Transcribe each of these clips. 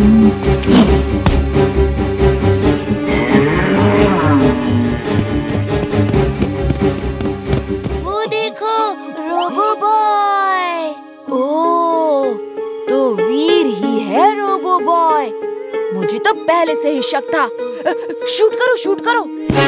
वो देखो, robo boy. ओह, तो वीर ही है रोबो बॉय। मुझे तो पहले से ही शक था। शूट करो, शूट करो।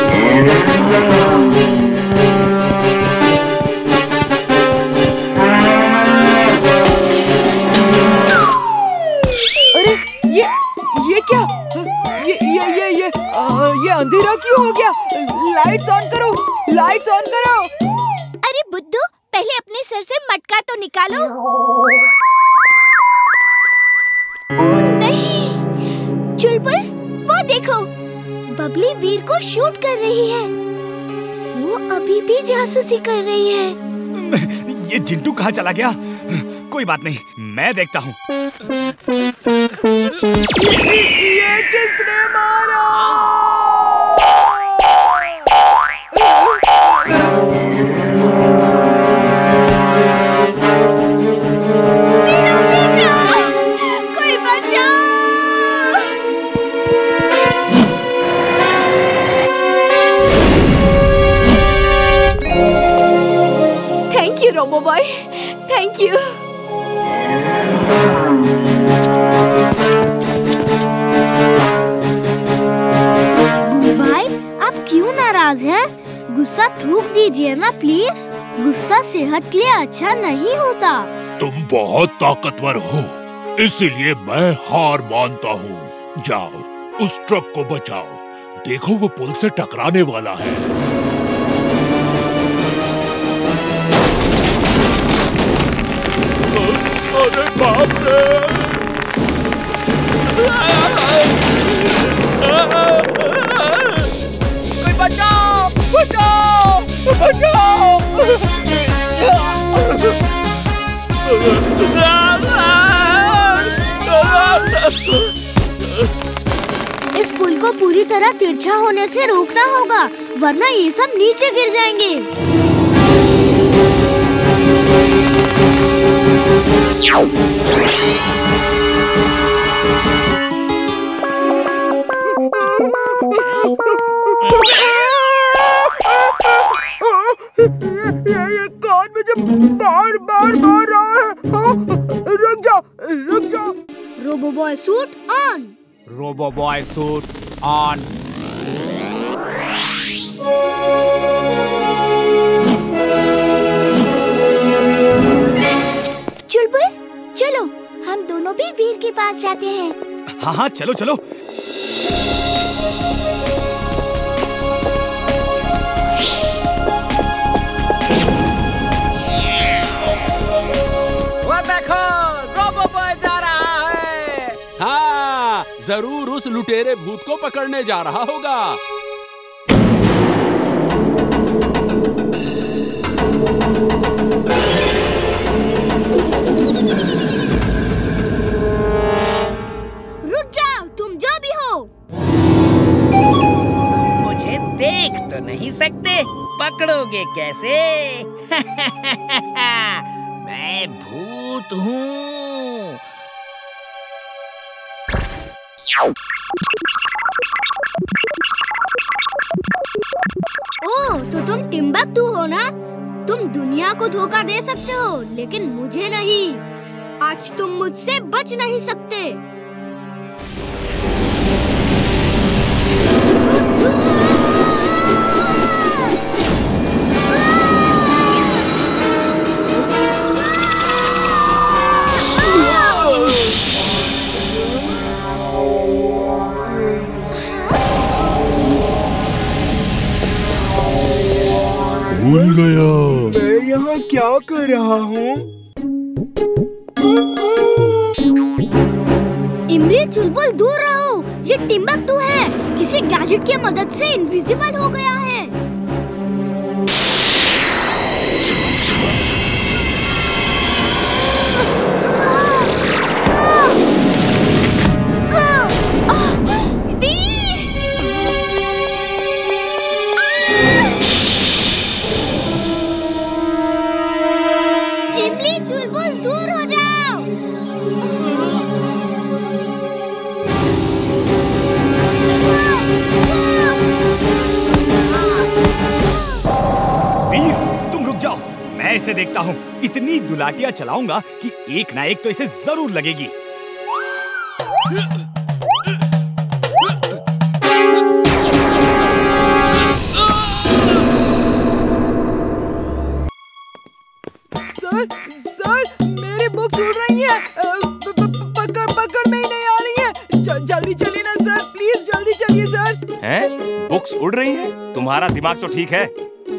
अरे ये क्या? ये अंधेरा क्यों हो गया? लाइट्स ऑन करो, लाइट्स ऑन करो। अरे बुड्ढू, पहले अपने सर से मटका तो निकालो। ओह नहीं, चुलबुल, वो देखो, बबली वीर को शूट कर रही है। वो अभी भी जासूसी कर रही है। ये जिंटू कहाँ चला गया? कोई बात नहीं, मैं देखता हूँ। ये किसने मारा? मेरा बेटा, कोई बचाओ! Thank you robo boy, thank you. भाई, आप क्यों नाराज हैं? गुस्सा थूक दीजिए ना प्लीज। गुस्सा सेहत के लिए अच्छा नहीं होता। तुम बहुत ताकतवर हो, इसीलिए मैं हार मानता हूँ। जाओ, उस ट्रक को बचाओ। देखो, वो पुल से टकराने वाला है। अरे बाप रे! कोई बचाओ, बचाओ, बचाओ! इस पुल को पूरी तरह तिरछा होने से रोकना होगा, वरना ये सब नीचे गिर जाएंगे। ये कौन मुझे बार बार मार रहा है? हाँ? रुक जाओ, रुक जाओ। Robo boy suit on. Robo boy suit on. Chulbul, चलो, हम दोनों भी वीर के पास जाते हैं। हाँ हाँ, चलो चलो। वो देखो, रोबो बॉय जा रहा है। हाँ, जरूर उस लुटेरे भूत को पकड़ने जा रहा होगा। रुक जाओ, तुम जो भी हो। तुम मुझे देख तो नहीं सकते, पकड़ोगे कैसे? मैं भूत हूँ। ओह, तो तुम टिम्बकटू हो ना? तुम दुनिया को धोखा दे सकते हो, लेकिन मुझे नहीं। आज तुम मुझसे बच नहीं सकते। भूल गया। मैं यहाँ क्या कर रहा हूँ? इमली, चुलबुल, दूर रहो। ये टिम्बकटू है, किसी गैजेट की मदद से इनविजिबल हो गया है। इसे देखता हूँ। इतनी दुलाटियाँ चलाऊंगा कि एक ना एक तो इसे जरूर लगेगी। सर मेरी बुक्स उड़ रही हैं। पकड़ में ही नहीं आ रही हैं। जल्दी चलिए ना सर, प्लीज जल्दी चलिए सर। हैं? बुक्स उड़ रही हैं? तुम्हारा दिमाग तो ठीक है।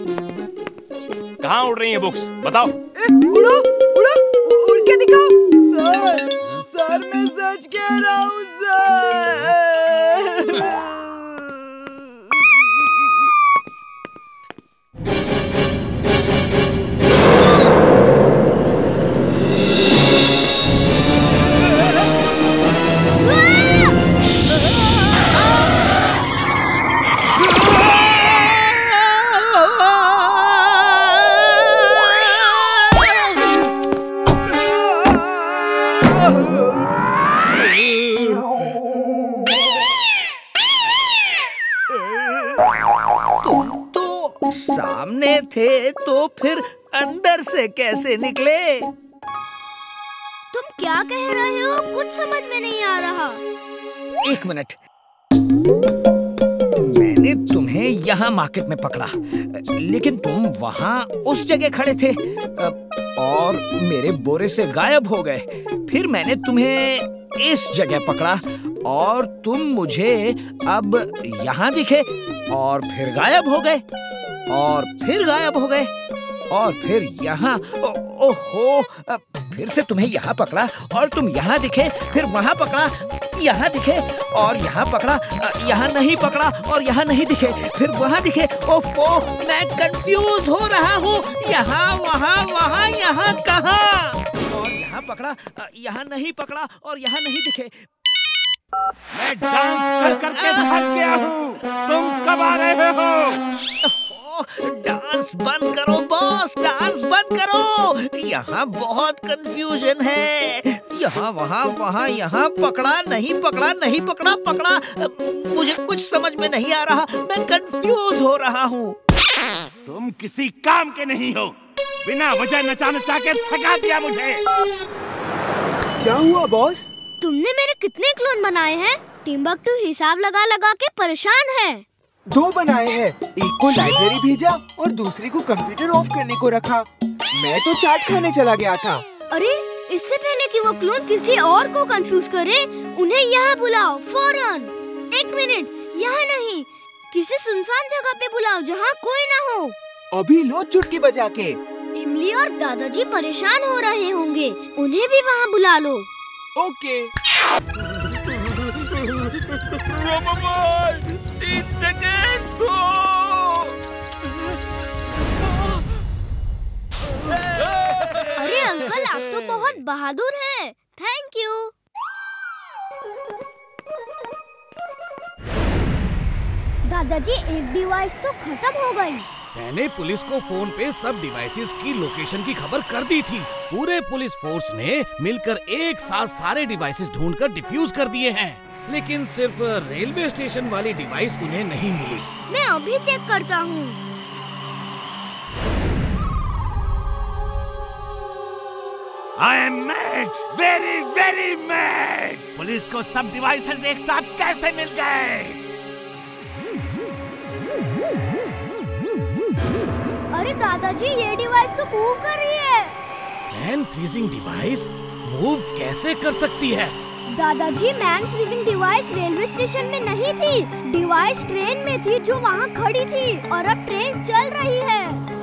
कहाँ उड़ रही हैं बुक्स? बताओ। उड़ो उड़ो, उड़ के दिखाओ। सर मैं सच कह रहा हूँ सर। सामने थे तो फिर अंदर से कैसे निकले? तुम क्या कह रहे हो? कुछ समझ में नहीं आ रहा। एक मिनट, मैंने तुम्हें यहाँ मार्केट में पकड़ा, लेकिन तुम वहाँ उस जगह खड़े थे और मेरे बोरे से गायब हो गए। फिर मैंने तुम्हें इस जगह पकड़ा और तुम मुझे अब यहाँ दिखे और फिर गायब हो गए और फिर गायब हो गए और फिर यहाँ। ओहो, फिर से तुम्हें यहाँ पकड़ा और तुम यहाँ दिखे, फिर वहाँ पकड़ा, यहाँ दिखे और यहाँ पकड़ा, यहाँ नहीं पकड़ा और यहाँ नहीं दिखे, फिर वहाँ दिखे। ओहो, मैं कंफ्यूज हो रहा हूँ। यहाँ वहाँ वहाँ यहाँ कहाँ? और यहाँ पकड़ा, यहाँ नहीं पकड़ा और यहाँ नहीं दिखे। मैं डांस कर करके थक गया हूँ। तुम कब आ रहे हो? डांस बंद करो बॉस, डांस बंद करो। यहाँ बहुत कंफ्यूजन है। यहाँ वहाँ वहाँ यहाँ पकड़ा नहीं पकड़ा, नहीं पकड़ा पकड़ा। मुझे कुछ समझ में नहीं आ रहा, मैं कंफ्यूज हो रहा हूँ। तुम किसी काम के नहीं हो। बिना वजह नचा नचा के थका दिया मुझे। क्या हुआ बॉस? तुमने मेरे कितने क्लोन बनाए हैं? टिम्बकटू हिसाब लगा लगा के परेशान है। 2 बनाए हैं, एक को लाइब्रेरी भेजा और दूसरे को कंप्यूटर ऑफ करने को रखा। मैं तो चाट खाने चला गया था। अरे, इससे पहले कि वो क्लोन किसी और को कंफ्यूज करे, उन्हें यहाँ बुलाओ फौरन। 1 मिनट, यहाँ नहीं, किसी सुनसान जगह पे बुलाओ जहाँ कोई ना हो। अभी लो चुटकी बजा के। इमली और दादाजी परेशान हो रहे होंगे, उन्हें भी वहाँ बुला लो। ओके। 3 सेकंड दो। अरे अंकल, आप तो बहुत बहादुर हैं। Thank you. दादाजी, एक डिवाइस तो खत्म हो गई। मैंने पुलिस को फोन पे सब डिवाइसेस की लोकेशन की खबर कर दी थी। पूरे पुलिस फोर्स ने मिलकर एक साथ सारे डिवाइसेस ढूंढकर डिफ्यूज कर दिए हैं, लेकिन सिर्फ रेलवे स्टेशन वाली डिवाइस उन्हें नहीं मिली। मैं अभी चेक करता हूँ। I am mad, very very mad। Police को सब डिवाइसेस एक साथ कैसे मिल गए? अरे दादाजी, ये डिवाइस तो मूव कर रही है। मैन फ्रीजिंग डिवाइस मूव कैसे कर सकती है? दादाजी, man freezing device railway station में नहीं थी, डिवाइस ट्रेन में थी जो वहाँ खड़ी थी और अब ट्रेन चल रही है।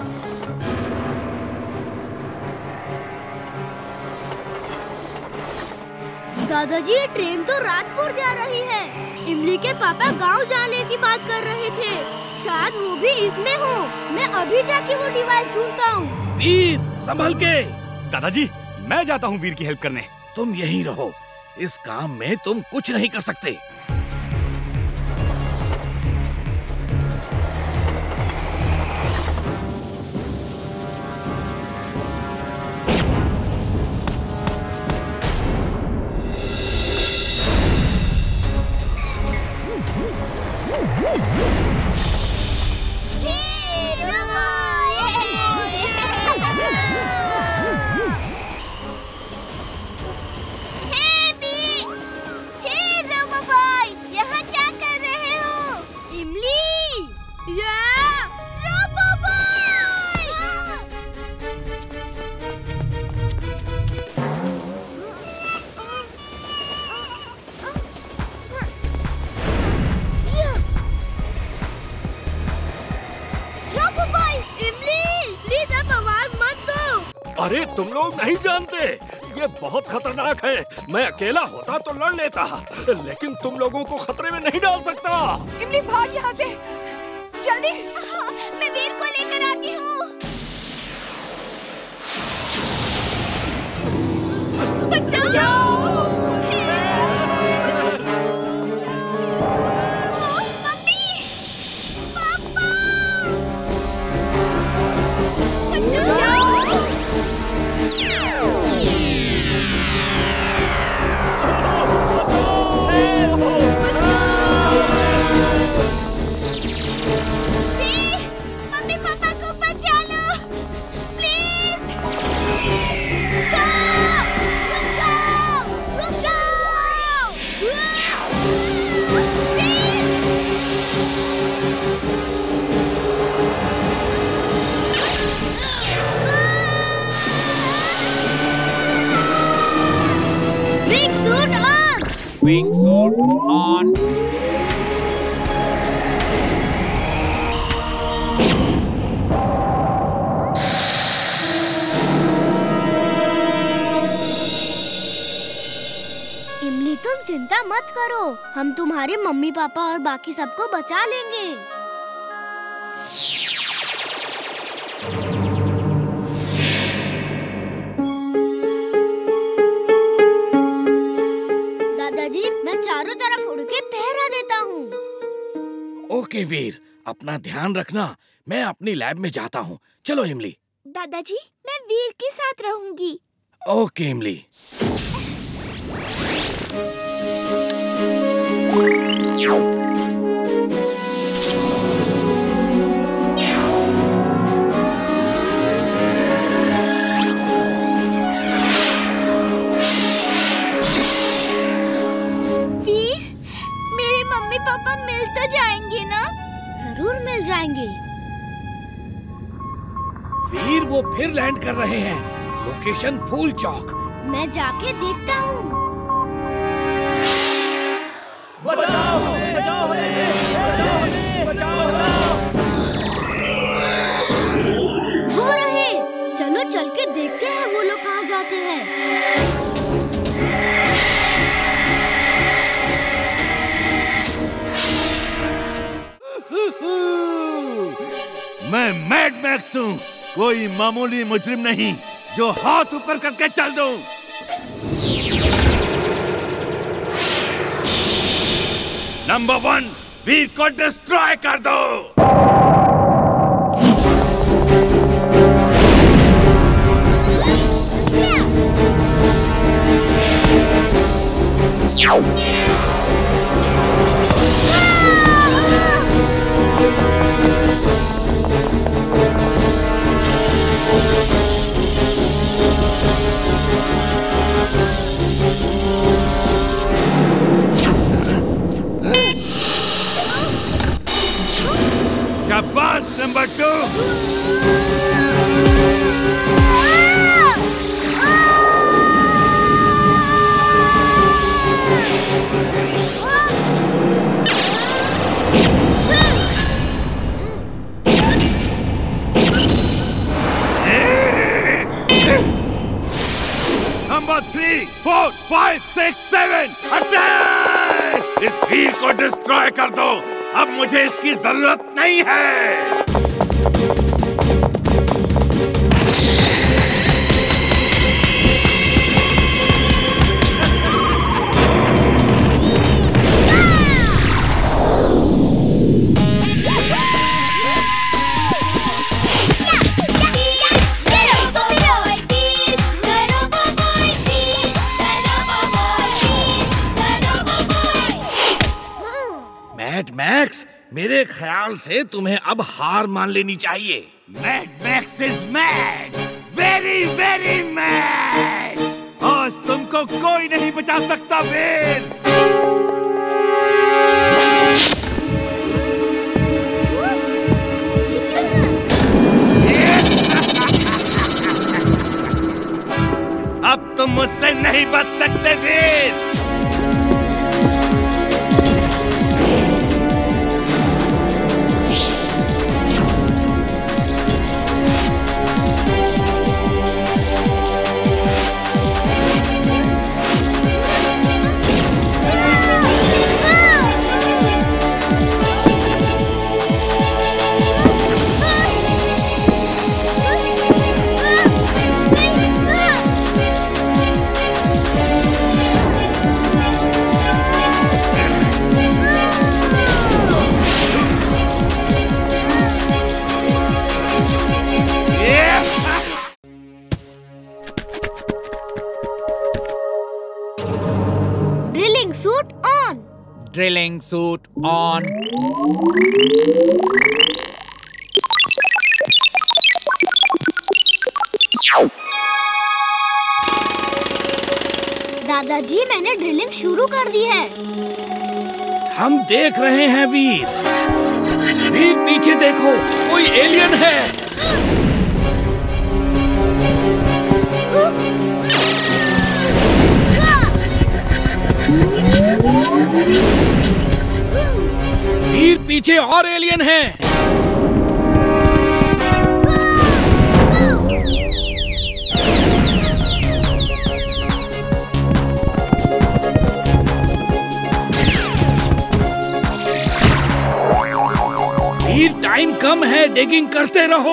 दादाजी, ये ट्रेन तो राजपुर जा रही है। इमली के पापा गांव जाने की बात कर रहे थे, शायद वो भी इसमें हो। मैं अभी जाके वो डिवाइस ढूंढता हूँ। वीर, संभल के। दादाजी, मैं जाता हूँ वीर की हेल्प करने। तुम यहीं रहो, इस काम में तुम कुछ नहीं कर सकते। अरे तुम लोग नहीं जानते, ये बहुत खतरनाक है। मैं अकेला होता तो लड़ लेता, लेकिन तुम लोगों को खतरे में नहीं डाल सकता। इमली भाग यहाँ से, जल्दी। मैं वीर को लेकर आती हूँ। बचाओ! मम्मी पापा को बचा लो, प्लीज। रुक जाओ, रुक जाओ। Wing suit on. Wing suit on. Imli तुम चिंता मत करो, हम तुम्हारे मम्मी पापा और बाकी सबको बचा लेंगे। दादाजी मैं चारों तरफ उड़ के पहरा देता हूँ। ओके वीर, अपना ध्यान रखना। मैं अपनी लैब में जाता हूँ। चलो इमली। दादाजी मैं वीर के साथ रहूंगी। ओके इमली। वीर, मेरे मम्मी पापा मिल तो जाएंगे ना? जरूर मिल जाएंगे। वीर वो फिर लैंड कर रहे हैं। लोकेशन फूल चौक। मैं जाके देखता हूँ। बचाओ हमें, बचाओ हमें, बचाओ हमें, बचाओ, बचाओ। वो रहे, चलो चल के देखते हैं वो लोग कहाँ जाते हैं। मैं मैड मैक्स हूँ, कोई मामूली मुजरिम नहीं जो हाथ ऊपर करके चल दूं। नंबर 1, वीर को डिस्ट्रॉय कर दो। शाबाश नंबर 2। Number 3, 4, 5, 6, 7 attack! इस वीर को डिस्ट्रॉय कर दो। अब मुझे इसकी जरूरत नहीं है। मैड मैक्स, मेरे ख्याल से तुम्हें अब हार मान लेनी चाहिए। Mad Max is mad, very very mad. आज तुमको कोई नहीं बचा सकता वीर। अब तुम मुझसे नहीं बच सकते Veer. Drilling suit on. Drilling suit on. दादाजी मैंने ड्रिलिंग शुरू कर दी है। हम देख रहे हैं वीर। वीर पीछे देखो, कोई एलियन है। वीर पीछे और एलियन है। वीर टाइम कम है, डिगिंग करते रहो।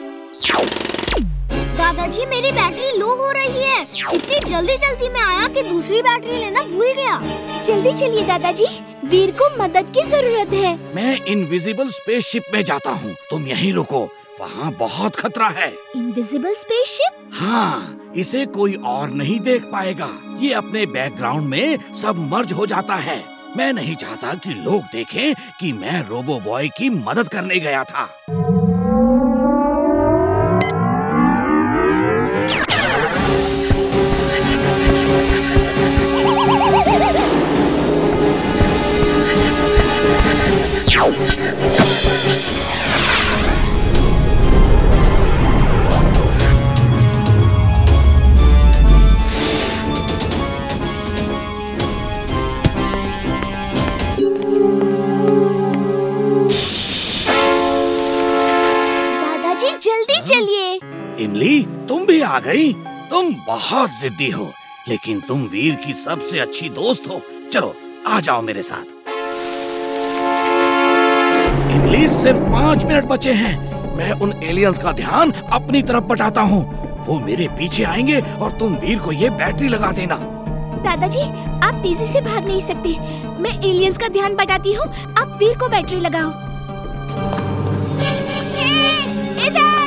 दादाजी मेरी बैटरी लो हो रही है। इतनी जल्दी मैं आया कि दूसरी बैटरी लेना भूल गया। जल्दी चलिए दादाजी, वीर को मदद की जरूरत है। मैं इनविजिबल स्पेसशिप में जाता हूँ, तुम यहीं रुको, वहाँ बहुत खतरा है। Invisible spaceship? हाँ, इसे कोई और नहीं देख पाएगा। ये अपने बैकग्राउंड में सब मर्ज हो जाता है। मैं नहीं चाहता कि लोग देखें कि मैं रोबो बॉय की मदद करने गया था। जल्दी चलिए। इमली, तुम भी आ गई। तुम बहुत जिद्दी हो, लेकिन तुम वीर की सबसे अच्छी दोस्त हो। चलो आ जाओ मेरे साथ। इमली, सिर्फ 5 मिनट बचे हैं। मैं उन एलियंस का ध्यान अपनी तरफ बटाता हूँ। वो मेरे पीछे आएंगे और तुम वीर को ये बैटरी लगा देना। दादाजी, आप तेजी से भाग नहीं सकते। मैं एलियंस का ध्यान बटाती हूँ, आप वीर को बैटरी लगाओ। इधर